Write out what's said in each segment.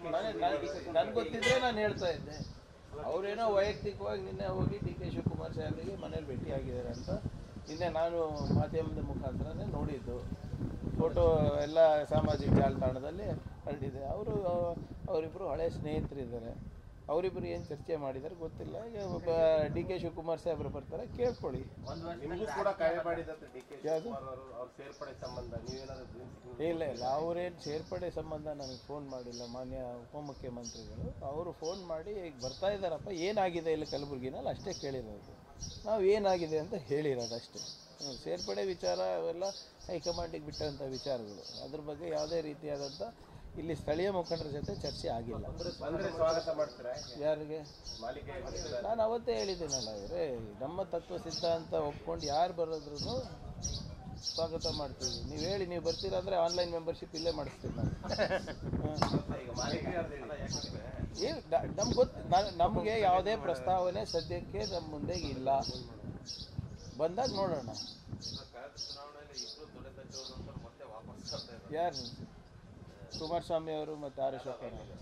ನನ್ಗೆ ಗೊತ್ತಿದ್ರೆ ನಾನು ಹೇಳ್ತಾ ಇದ್ದೆ. ಅವರೇನೋ ವೈಯಕ್ತಿಕವಾಗಿ ನಿನ್ನೆ ಹೋಗಿ ಡಿ ಕೆ ಶಿವಕುಮಾರ್ ಸಾಹೇಬರಿಗೆ ಮನೇಲಿ ಭೇಟಿಯಾಗಿದ್ದಾರೆ ಅಂತ ನಿನ್ನೆ ನಾನು ಮಾಧ್ಯಮದ ಮುಖಾಂತರನೇ ನೋಡಿದ್ದು. ಫೋಟೋ ಎಲ್ಲ ಸಾಮಾಜಿಕ ಜಾಲತಾಣದಲ್ಲಿ ಹರಡಿದೆ. ಅವರಿಬ್ಬರು ಹಳೆ ಸ್ನೇಹಿತರಿದ್ದಾರೆ. ಅವರಿಬ್ಬರು ಏನು ಚರ್ಚೆ ಮಾಡಿದ್ದಾರೆ ಗೊತ್ತಿಲ್ಲ. ಈಗ ಡಿ ಕೆ ಶಿವಕುಮಾರ್ ಸಾಹೇಬರು ಬರ್ತಾರೆ, ಕೇಳ್ಕೊಳ್ಳಿ. ಇಲ್ಲ ಅವರೇನು ಸೇರ್ಪಡೆ ಸಂಬಂಧ ನನಗೆ ಫೋನ್ ಮಾಡಿಲ್ಲ. ಮಾನ್ಯ ಉಪಮುಖ್ಯಮಂತ್ರಿಗಳು ಅವರು ಫೋನ್ ಮಾಡಿ ಈಗ ಬರ್ತಾ ಇದ್ದಾರಪ್ಪ, ಏನಾಗಿದೆ ಇಲ್ಲಿ ಕಲಬುರಗಿನಲ್ಲಿ ಅಷ್ಟೇ ಕೇಳಿರೋದು. ನಾವು ಏನಾಗಿದೆ ಅಂತ ಹೇಳಿರೋದು ಅಷ್ಟೇ. ಸೇರ್ಪಡೆ ವಿಚಾರ ಅವೆಲ್ಲ ಹೈಕಮಾಂಡಿಗೆ ಬಿಟ್ಟಂಥ ವಿಚಾರಗಳು. ಅದ್ರ ಬಗ್ಗೆ ಯಾವುದೇ ರೀತಿಯಾದಂಥ ಇಲ್ಲಿ ಸ್ಥಳೀಯ ಮುಖಂಡರ ಜೊತೆ ಚರ್ಚೆ ಆಗಿಲ್ಲ. ಯಾರಿಗೆ? ನಾನು ಅವತ್ತೇ ಹೇಳಿದ್ದೀನಲ್ಲ, ಇವರೇ ನಮ್ಮ ತತ್ವ ಸಿದ್ಧಾಂತ ಒಪ್ಕೊಂಡು ಯಾರು ಬರೋದ್ರೂ ಸ್ವಾಗತ ಮಾಡ್ತೀವಿ. ನೀವು ಹೇಳಿ, ನೀವು ಬರ್ತೀರಾ ಅಂದರೆ ಆನ್ಲೈನ್ ಮೆಂಬರ್ಶಿಪ್ ಇಲ್ಲೇ ಮಾಡಿಸ್ತೀವಿ ನಾನು. ನಮ್ಗೆ ನಮಗೆ ಯಾವುದೇ ಪ್ರಸ್ತಾವನೆ ಸದ್ಯಕ್ಕೆ ನಮ್ಮ ಮುಂದೆ ಇಲ್ಲ. ಬಂದಾಗ ನೋಡೋಣ. ಯಾರು? ಕುಮಾರಸ್ವಾಮಿ ಅವರು ಮತ್ತು ಆರ್ ಅಶೋಕ್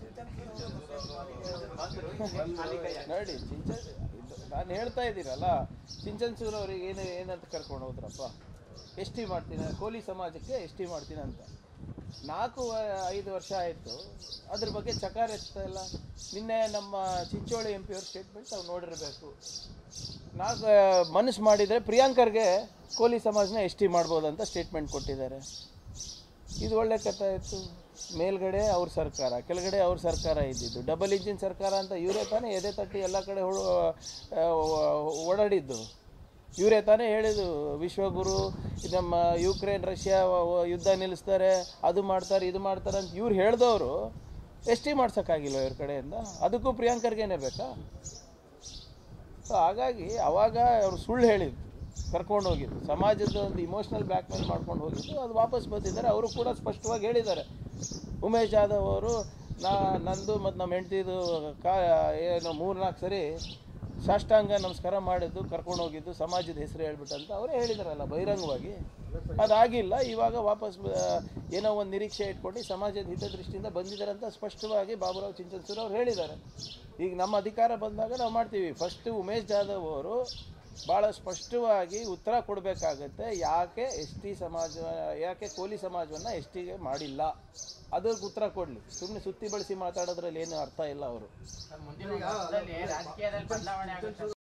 ನೋಡಿ. ನಾನು ಹೇಳ್ತಾ ಇದ್ದೀರಲ್ಲ, ಚಿಂಚನ್ಸೂರು ಅವ್ರಿಗೆ ಏನಂತ ಕರ್ಕೊಂಡು ಹೋದ್ರಪ್ಪ, ಎಸ್ ಟಿ ಮಾಡ್ತೀನಿ, ಕೋಲಿ ಸಮಾಜಕ್ಕೆ ಎಸ್ ಟಿ ಮಾಡ್ತೀನಿ ಅಂತ. 4-5 ವರ್ಷ ಆಯಿತು, ಅದ್ರ ಬಗ್ಗೆ ಚಕಾರ ಎತ್ತಾ ಇಲ್ಲ. ನಿನ್ನೆ ನಮ್ಮ ಚಿಂಚೋಳಿ MP ಅವ್ರ ಸ್ಟೇಟ್ಮೆಂಟ್ ನಾವು ನೋಡಿರಬೇಕು. ಮನಸ್ಸು ಮಾಡಿದರೆ ಪ್ರಿಯಾಂಕರ್ಗೆ ಕೋಲಿ ಸಮಾಜನ ಎಸ್ ಟಿ ಮಾಡ್ಬೋದಂತ ಸ್ಟೇಟ್ಮೆಂಟ್ ಕೊಟ್ಟಿದ್ದಾರೆ. ಇದು ಒಳ್ಳೆ ಕಥೆ ಇತ್ತು. ಮೇಲ್ಗಡೆ ಅವ್ರ ಸರ್ಕಾರ, ಕೆಳಗಡೆ ಅವ್ರ ಸರ್ಕಾರ ಇದ್ದಿದ್ದು. ಡಬಲ್ ಇಂಜಿನ್ ಸರ್ಕಾರ ಅಂತ ಇವರೇ ತಾನೇ ಎದೆ ತಟ್ಟಿ ಎಲ್ಲ ಕಡೆ ಓಡಾಡಿದ್ದು. ಇವರೇ ತಾನೇ ಹೇಳಿದ್ದು, ವಿಶ್ವಗುರು ನಮ್ಮ ಯುಕ್ರೇನ್ ರಷ್ಯಾ ಯುದ್ಧ ನಿಲ್ಲಿಸ್ತಾರೆ, ಅದು ಮಾಡ್ತಾರೆ, ಇದು ಮಾಡ್ತಾರೆ ಅಂತ ಇವ್ರು ಹೇಳಿದವರು ಎಸ್ ಟಿ ಮಾಡ್ಸೋಕ್ಕಾಗಿಲ್ಲ ಇವ್ರ ಕಡೆಯಿಂದ. ಅದಕ್ಕೂ ಪ್ರಿಯಾಂಕರ್ಗೇನೆ ಬೇಕಾ? ಸೊ ಹಾಗಾಗಿ ಅವಾಗ ಅವರು ಸುಳ್ಳು ಹೇಳಿದ್ದು, ಕರ್ಕೊಂಡು ಹೋಗಿದ್ದು, ಸಮಾಜದ ಒಂದು ಇಮೋಷ್ನಲ್ ಬ್ಲ್ಯಾಕ್ ಮೇಲ್ ಮಾಡ್ಕೊಂಡು ಹೋಗಿದ್ದು. ಅದು ವಾಪಸ್ ಬಂದಿದ್ದಾರೆ. ಅವರು ಕೂಡ ಸ್ಪಷ್ಟವಾಗಿ ಹೇಳಿದ್ದಾರೆ. ಉಮೇಶ್ ಜಾಧವ್ ಅವರು ನಂದು ಮತ್ತು ನಮ್ಮ ಹೆಂಡ್ತಿದು ಏನು 3-4 ಸರಿ ಸಾಷ್ಟಾಂಗ ನಮಸ್ಕಾರ ಮಾಡಿದ್ದು, ಕರ್ಕೊಂಡು ಹೋಗಿದ್ದು, ಸಮಾಜದ ಹೆಸರು ಹೇಳ್ಬಿಟ್ಟಂತ ಅವರೇ ಹೇಳಿದಾರಲ್ಲ ಬಹಿರಂಗವಾಗಿ. ಅದಾಗಿಲ್ಲ. ಇವಾಗ ವಾಪಸ್ ಏನೋ ಒಂದು ನಿರೀಕ್ಷೆ ಇಟ್ಕೊಂಡು ಸಮಾಜದ ಹಿತದೃಷ್ಟಿಯಿಂದ ಬಂದಿದ್ದಾರೆ ಅಂತ ಸ್ಪಷ್ಟವಾಗಿ ಬಾಬುರಾವ್ ಚಿಂಚನ್ಸೂರು ಅವ್ರು ಹೇಳಿದ್ದಾರೆ. ಈಗ ನಮ್ಮ ಅಧಿಕಾರ ಬಂದಾಗ ನಾವು ಮಾಡ್ತೀವಿ. ಫಸ್ಟು ಉಮೇಶ್ ಜಾಧವ್ ಅವರು ಭಾಳ ಸ್ಪಷ್ಟವಾಗಿ ಉತ್ತರ ಕೊಡಬೇಕಾಗತ್ತೆ. ಯಾಕೆ ಎಸ್ ಟಿ ಸಮಾಜ, ಯಾಕೆ ಕೋಲಿ ಸಮಾಜವನ್ನು ಎಸ್ ಟಿಗೆ ಮಾಡಿಲ್ಲ, ಅದಕ್ಕೆ ಉತ್ತರ ಕೊಡಲಿ. ಸುಮ್ಮನೆ ಸುತ್ತಿ ಬಳಸಿ ಮಾತಾಡೋದ್ರಲ್ಲಿ ಏನು ಅರ್ಥ ಇಲ್ಲ. ಅವರು